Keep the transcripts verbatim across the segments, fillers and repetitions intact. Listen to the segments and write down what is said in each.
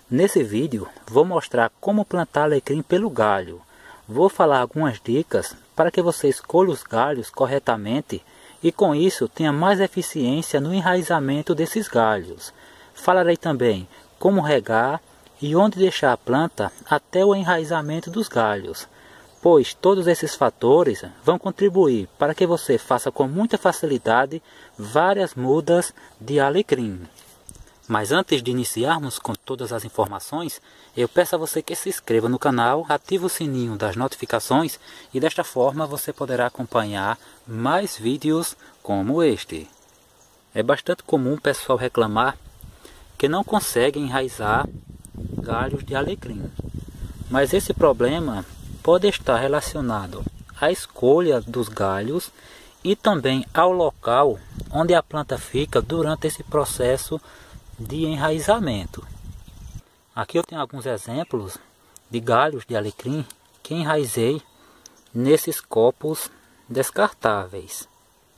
Nesse vídeo vou mostrar como plantar alecrim pelo galho. Vou falar algumas dicas para que você escolha os galhos corretamente e com isso tenha mais eficiência no enraizamento desses galhos. Falarei também como regar e onde deixar a planta até o enraizamento dos galhos, pois todos esses fatores vão contribuir para que você faça com muita facilidade várias mudas de alecrim. Mas antes de iniciarmos com todas as informações, eu peço a você que se inscreva no canal, ative o sininho das notificações e desta forma você poderá acompanhar mais vídeos como este. É bastante comum o pessoal reclamar que não consegue enraizar galhos de alecrim, mas esse problema pode estar relacionado à escolha dos galhos e também ao local onde a planta fica durante esse processo de enraizamento. Aqui eu tenho alguns exemplos de galhos de alecrim que enraizei nesses copos descartáveis.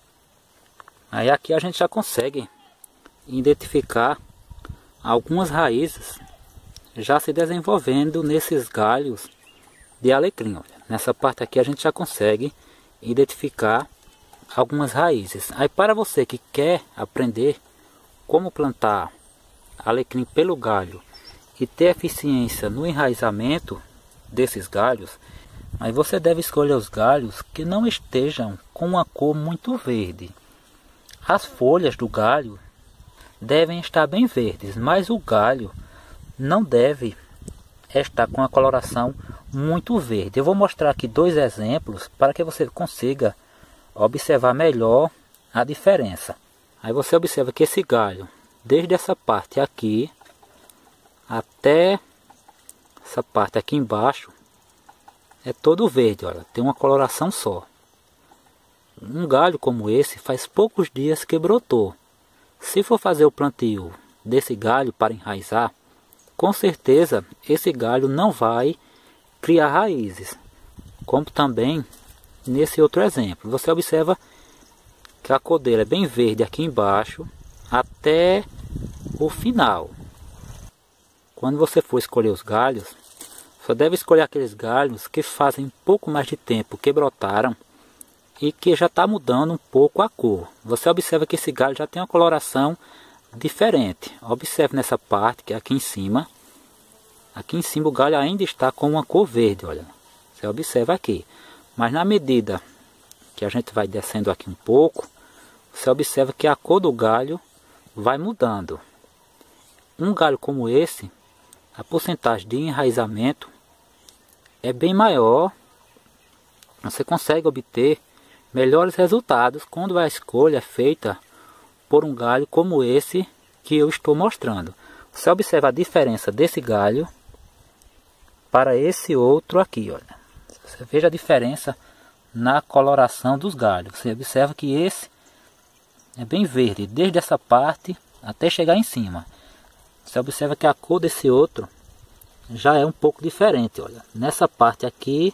Aí aqui a gente já consegue identificar algumas raízes já se desenvolvendo nesses galhos de alecrim. Olha, nessa parte aqui a gente já consegue identificar algumas raízes. Aí para você que quer aprender como plantar alecrim pelo galho e ter eficiência no enraizamento desses galhos, aí você deve escolher os galhos que não estejam com uma cor muito verde. As folhas do galho devem estar bem verdes, mas o galho não deve estar com a coloração muito verde. Eu vou mostrar aqui dois exemplos para que você consiga observar melhor a diferença. Aí você observa que esse galho, desde essa parte aqui até essa parte aqui embaixo, é todo verde, olha, tem uma coloração só. Um galho como esse faz poucos dias que brotou. Se for fazer o plantio desse galho para enraizar, com certeza esse galho não vai criar raízes, como também nesse outro exemplo. Você observa que a cor dele é bem verde aqui embaixo até o final. Quando você for escolher os galhos, só deve escolher aqueles galhos que fazem pouco mais de tempo que brotaram e que já está mudando um pouco a cor. Você observa que esse galho já tem uma coloração diferente. Observe nessa parte que é aqui em cima. Aqui em cima o galho ainda está com uma cor verde, olha. Você observa aqui. Mas na medida que a gente vai descendo aqui um pouco, você observa que a cor do galho vai mudando. Um galho como esse, a porcentagem de enraizamento é bem maior. Você consegue obter melhores resultados quando a escolha é feita por um galho como esse que eu estou mostrando. Você observa a diferença desse galho para esse outro aqui, olha. Você veja a diferença na coloração dos galhos. Você observa que esse é bem verde, desde essa parte até chegar em cima. Você observa que a cor desse outro já é um pouco diferente, olha. Nessa parte aqui,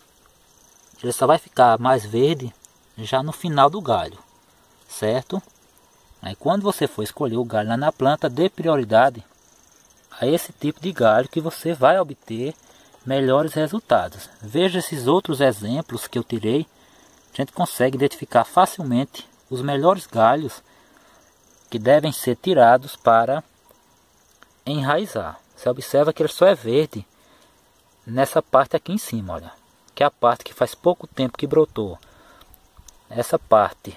ele só vai ficar mais verde já no final do galho, certo? Aí quando você for escolher o galho lá na planta, dê prioridade a esse tipo de galho que você vai obter melhores resultados. Veja esses outros exemplos que eu tirei, a gente consegue identificar facilmente os melhores galhos que devem ser tirados para enraizar. Você observa que ele só é verde nessa parte aqui em cima, olha, que é a parte que faz pouco tempo que brotou. Essa parte,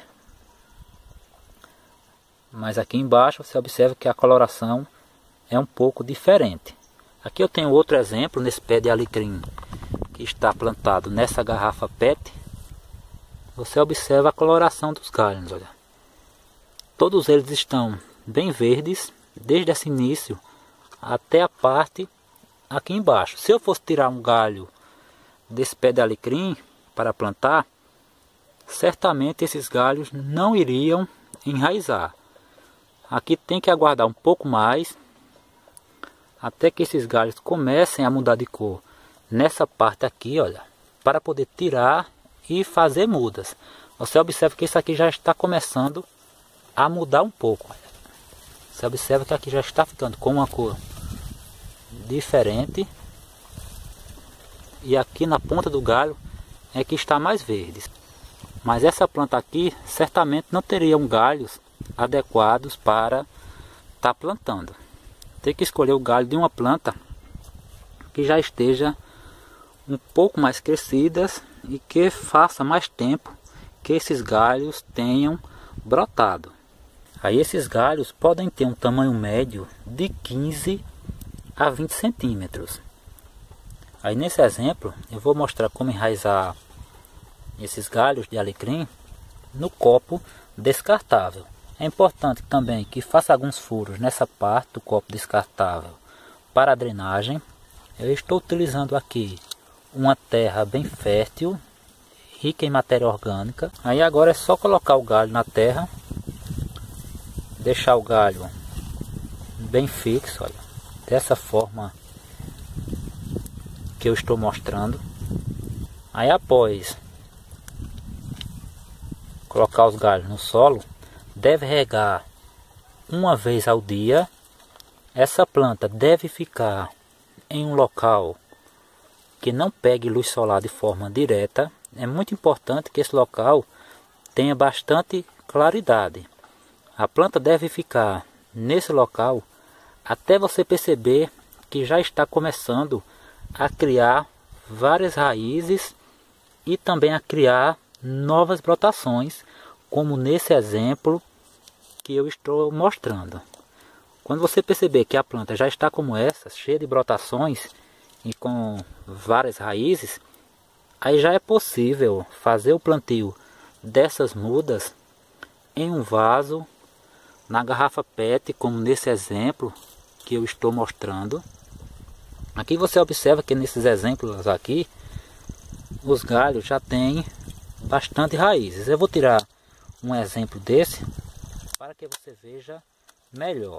mas aqui embaixo você observa que a coloração é um pouco diferente. Aqui eu tenho outro exemplo nesse pé de alecrim que está plantado nessa garrafa P E T. Você observa a coloração dos galhos, olha. Todos eles estão bem verdes, desde esse início até a parte aqui embaixo. Se eu fosse tirar um galho desse pé de alecrim para plantar, certamente esses galhos não iriam enraizar. Aqui tem que aguardar um pouco mais até que esses galhos comecem a mudar de cor nessa parte aqui, olha, para poder tirar e fazer mudas. Você observa que isso aqui já está começando a mudar um pouco, olha. Você observa que aqui já está ficando com uma cor diferente. E aqui na ponta do galho é que está mais verde. Mas essa planta aqui certamente não teriam galhos adequados para estar plantando. Tem que escolher o galho de uma planta que já esteja um pouco mais crescidas e que faça mais tempo que esses galhos tenham brotado. Aí esses galhos podem ter um tamanho médio de quinze a vinte centímetros. Aí nesse exemplo eu vou mostrar como enraizar esses galhos de alecrim no copo descartável. É importante também que faça alguns furos nessa parte do copo descartável para a drenagem. Eu estou utilizando aqui uma terra bem fértil, rica em matéria orgânica. Aí agora é só colocar o galho na terra, deixar o galho bem fixo, olha, dessa forma que eu estou mostrando. Aí após colocar os galhos no solo, deve regar uma vez ao dia. Essa planta deve ficar em um local que não pegue luz solar de forma direta. É muito importante que esse local tenha bastante claridade. A planta deve ficar nesse local até você perceber que já está começando a criar várias raízes e também a criar novas brotações, como nesse exemplo que eu estou mostrando. Quando você perceber que a planta já está como essa, cheia de brotações e com várias raízes, aí já é possível fazer o plantio dessas mudas em um vaso, na garrafa P E T, como nesse exemplo que eu estou mostrando. Aqui você observa que nesses exemplos aqui, os galhos já têm bastante raízes. Eu vou tirar um exemplo desse para que você veja melhor.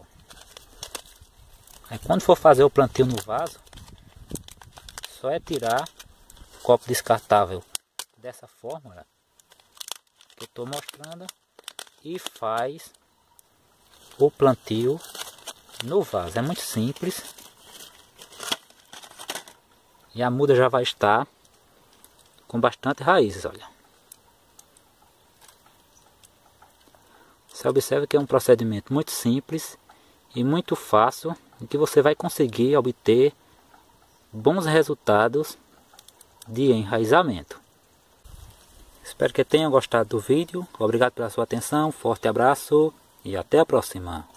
Aí quando for fazer o plantio no vaso, só é tirar o copo descartável dessa forma, olha, que eu estou mostrando, e faz o plantio no vaso. É muito simples e a muda já vai estar com bastante raízes, olha. Você observa que é um procedimento muito simples e muito fácil, e que você vai conseguir obter bons resultados de enraizamento. Espero que tenham gostado do vídeo. Obrigado pela sua atenção, forte abraço e até a próxima.